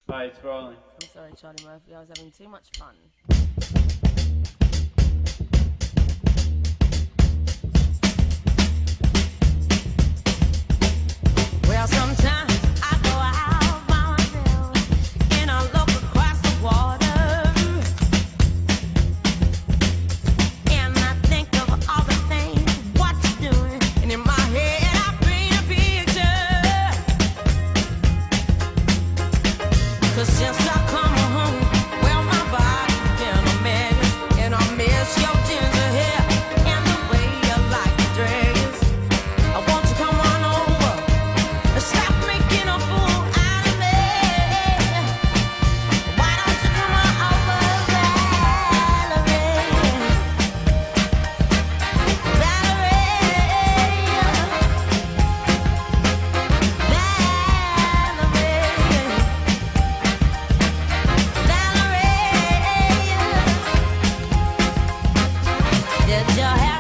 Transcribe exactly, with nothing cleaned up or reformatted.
Hi, it's rolling. I'm sorry, Charlie Murphy. I was having too much fun. Well, sometimes I go out by myself and I look across the water and I think of all the things what you're doing, and in my head I paint a picture. 'Cause since I come home, well, my body's been a mess, and I miss your ginger hair and the way you like to dress. I want to come on over and stop making a fool out of me. Why don't you come on over, Valerie? Valerie, Valerie, Valerie, did you have